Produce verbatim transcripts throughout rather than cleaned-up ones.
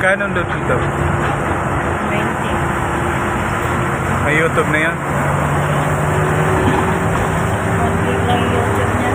Magkano ang load dito? twenty. May YouTube na yan? Konti lang YouTube niya.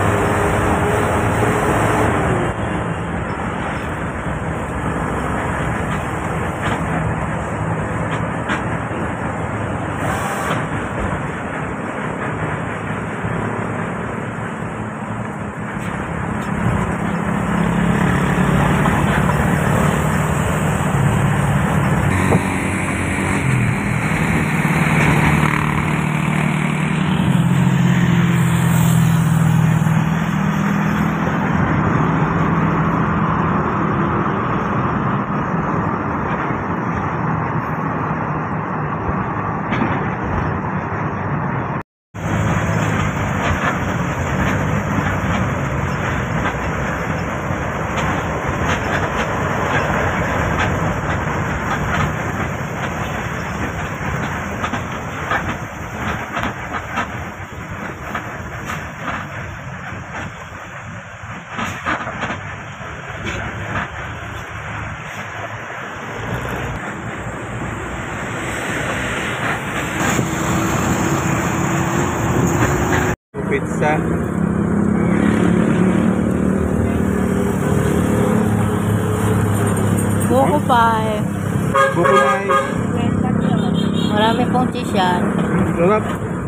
Pizza. Buko pie. Buko pie. Marami pong cheese yan. Sarap.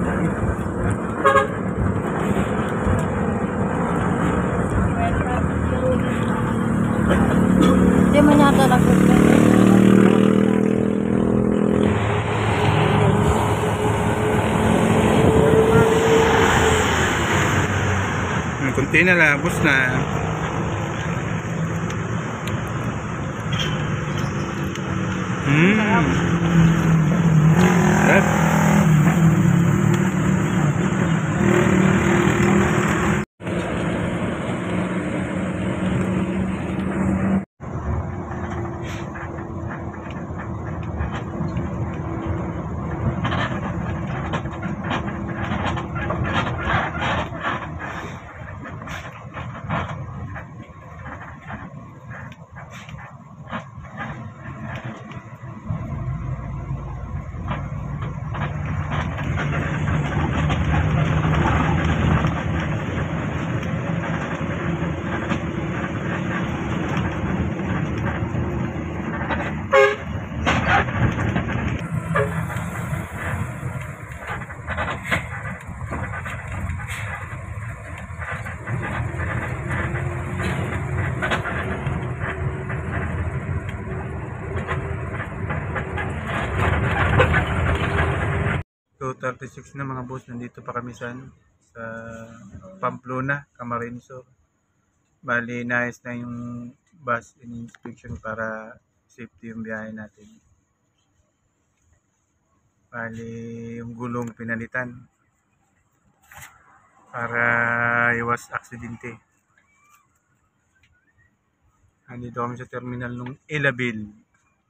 Hindi mo yata nag-prepare. Kunti na lang, bus na. Mmm. Sarap. two thirty-six na mga boss, nandito pa kami sa, sa Pamplona, Camarines Sur. Bali, nice na yung bus in inspection para safety yung biyahe natin. Bali, yung gulong pinalitan para iwas aksidente. Nandito kami sa terminal ng Elabil.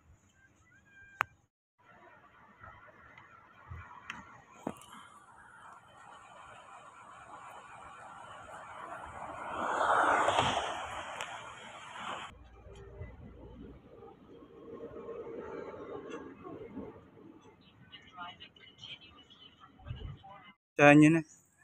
Saan yun na?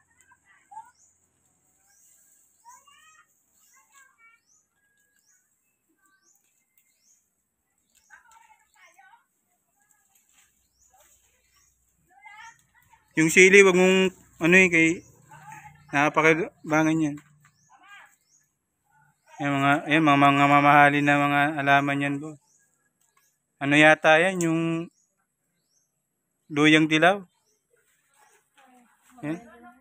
Yung sili, wag mong ano eh, kay napakabangan yan. Yung mga, yan, mga, mga mamahalin na mga alaman yan po. Ano yata yan, yung luyang dilaw. Yan.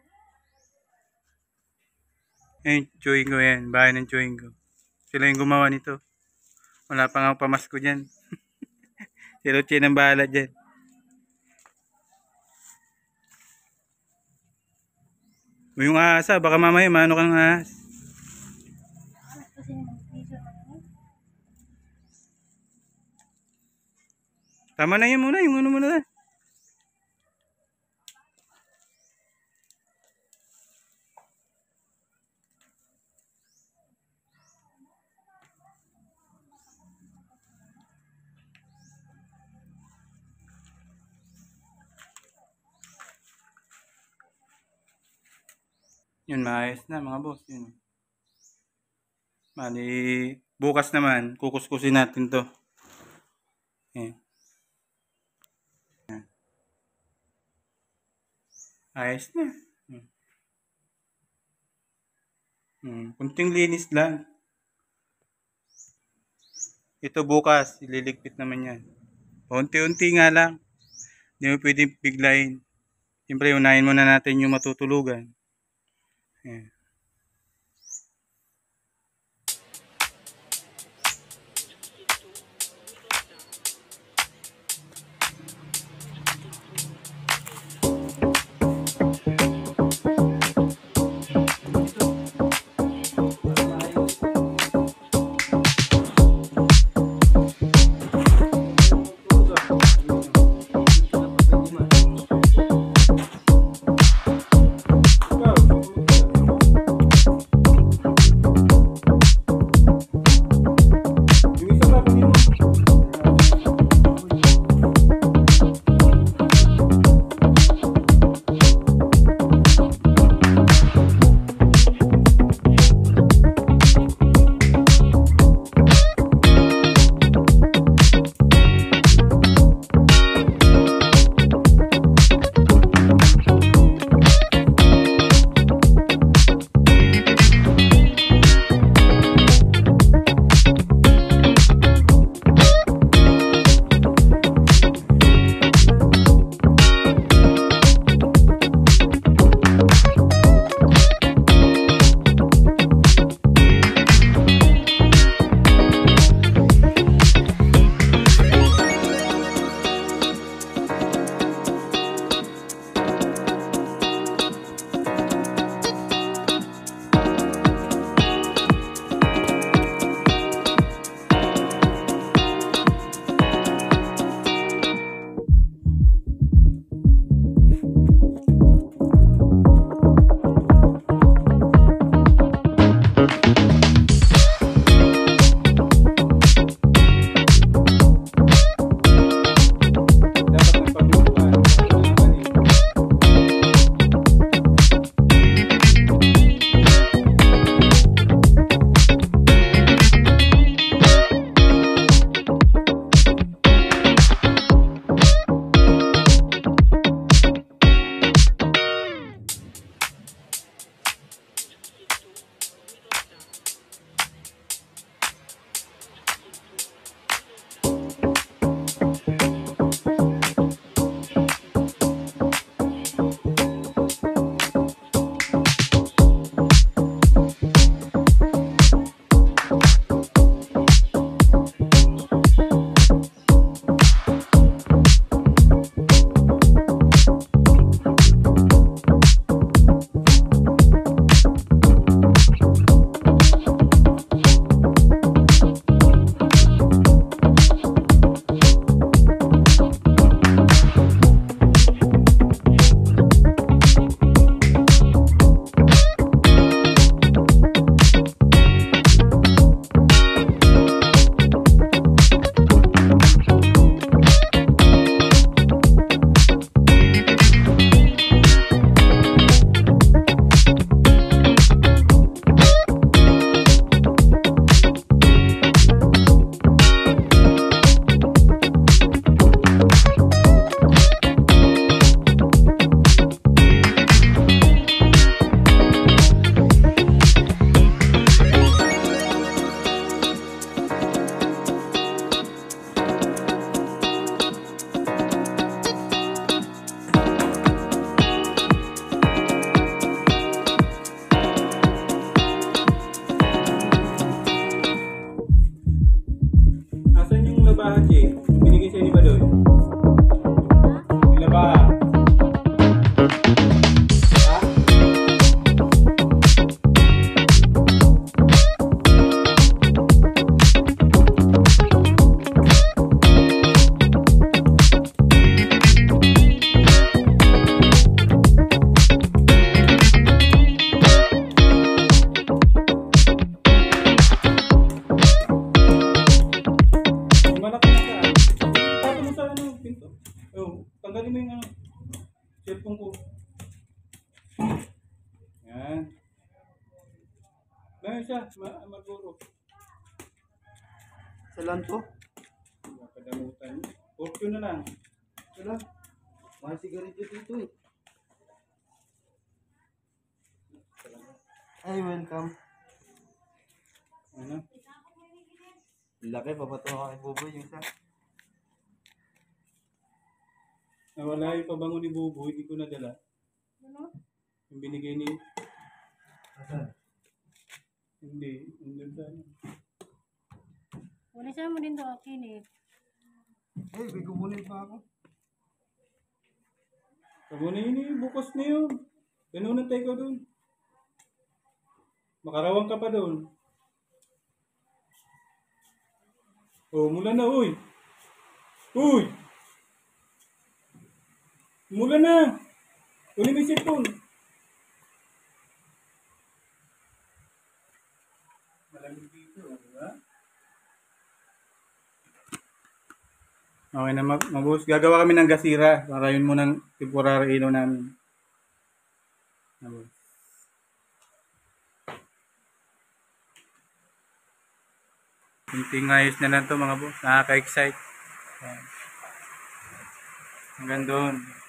Eh, chewing ko yan. Bahay ng chewing ko. Sila yung gumawa nito. Wala pa nga pamasko dyan. Si Lucia ng bahala dyan. Yung asa, baka mamaya maano kang ahas. Tama na yan muna, yung ano muna. Yun, maayos na mga boss. Yun. Bali, bukas naman, kukuskusin natin to. Ayan. Ayan. Ayos na. Hmm. Hmm. Kunting linis lang. Ito bukas, ililigpit naman yan. Unti-unti nga lang. Hindi mo pwedeng biglayin. Siyempre, unahin muna natin yung matutulugan. Ayan. Ngayon siya, ma maguro. Salan to? Kadamutan. Fortune na lang. Wala. Mga sigarilyo dito eh. Ay, welcome. Ano? Laki, papatawa kay Buboy yung isa. Nawala yung pabango ni Bubo, hindi ko nadala. Ano? Yung binigay ni... Asan? Hindi. Hindi sa ano. Wala siya mo din to akin eh. Eh, may kukunin pa ako. Sabi na yun eh, bukas na yun. Ganun tayo ka doon. Makarawang ka pa doon. Oh, mula na, uy. Uy! Mula na! Uli mo yung cellphone. Malamig dito, di ba? Okay na, mag mabuhos. Gagawa kami ng gasira para yun munang temporary ilaw namin. Mabuhos. Kunting ayos na lang to mga boss. Nakaka-excite. Hanggang doon.